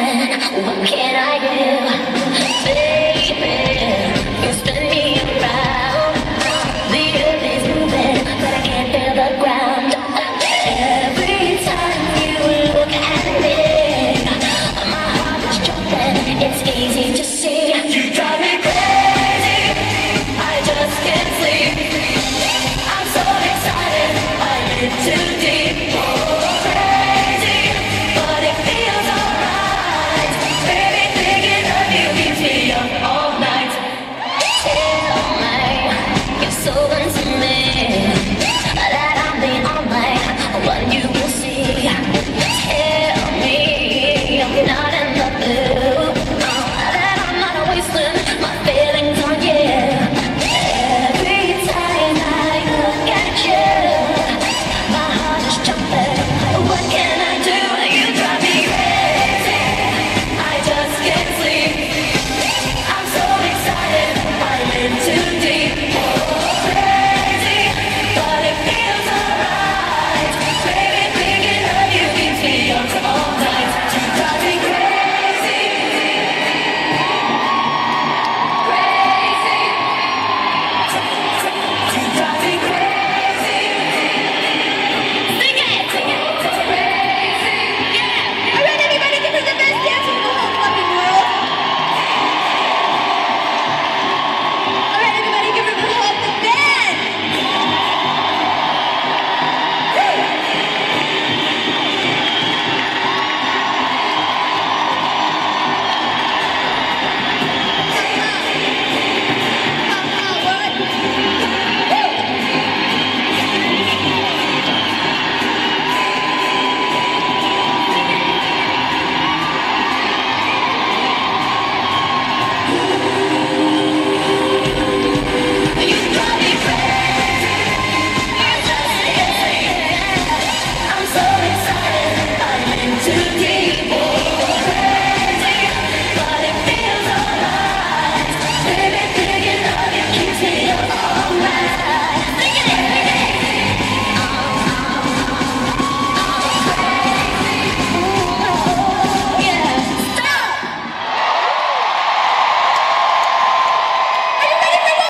then what can I do? Baby, you spin me around. The earth is moving, but I can't feel the ground. Every time you look at me, my heart is jumping, it's easy to see. You drive me crazy, I just can't sleep. I'm so excited, I get too deep. Crazy, but it feels alright. Baby, thinking of you keeps me up all night. Tell me, you're so into me, that I'm the only one you will see.